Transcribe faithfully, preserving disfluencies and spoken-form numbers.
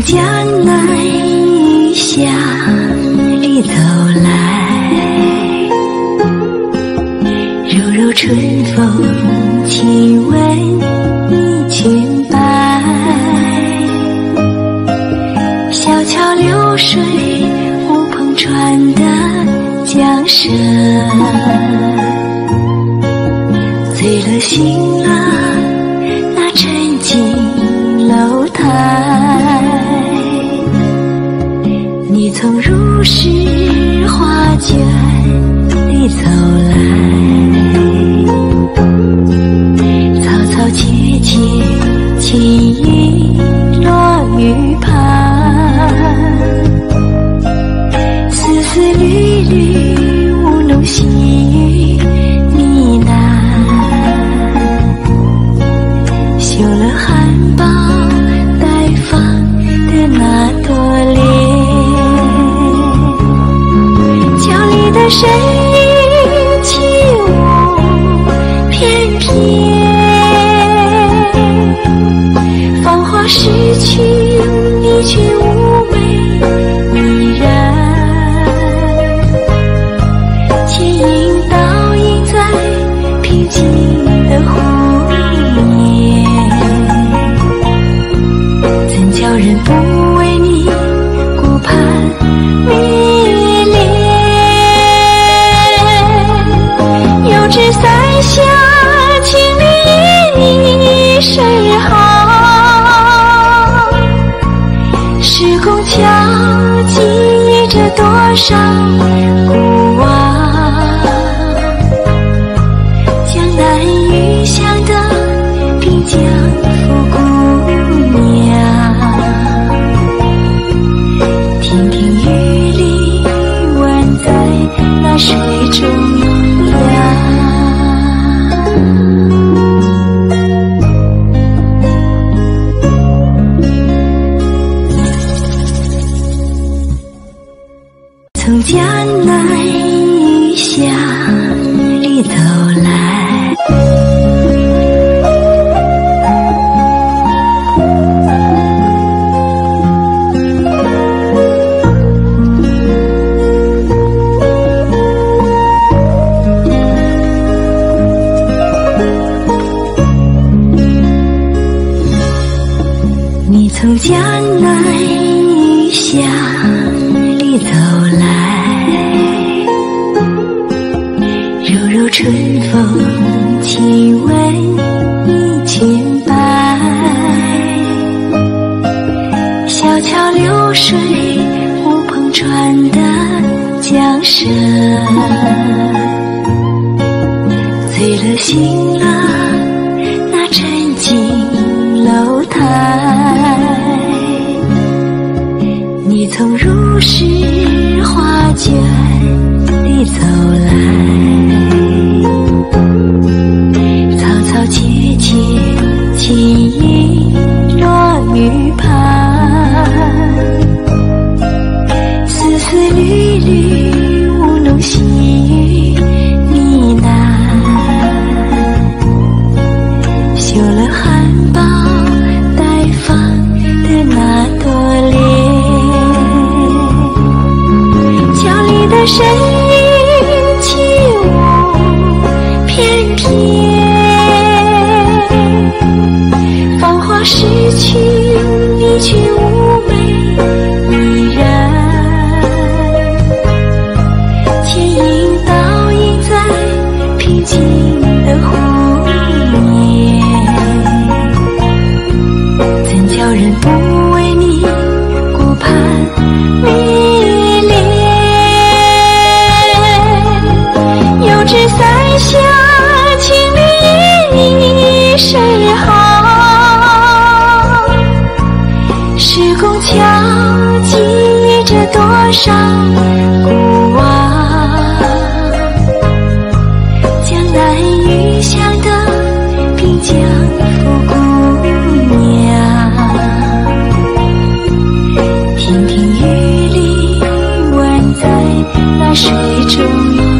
江南雨巷里走来，柔柔春风亲吻你裙摆，小桥流水无篷船的江sơn，醉了醒了那沉静楼台，你从如诗画卷里走来，草草切切轻易落玉盘，丝丝缕缕舞弄细雨呢喃，绣了含苞待放的那朵莲，桥里的身影起舞翩翩，芳华逝去你却妩媚依然，倩影倒映在平静的湖面，怎叫人不为你顾盼迷恋？又知三峡情侣依你身后，时空敲击着多少古往，江南雨巷的滨江府姑娘，亭亭玉立宛在那水中央。从江南雨巷里走来，你从江南雨巷里走来，柔柔春风亲吻你裙摆，小桥流水无篷船的江sơn，醉了醒了那沉静楼台，你从如诗画卷里走来，草草切切轻易落玉盘，丝丝缕缕舞弄细雨呢喃，绣了含苞待放的那朵莲，桥里的身影起舞翩翩，芳华逝去你却妩媚依然，倩影倒映在平静的湖面，怎叫人不为你顾盼迷恋？又知三峡情侣依你身后，时空敲击着多少古往，江南雨巷的滨江府姑娘，亭亭玉立宛在那水中央。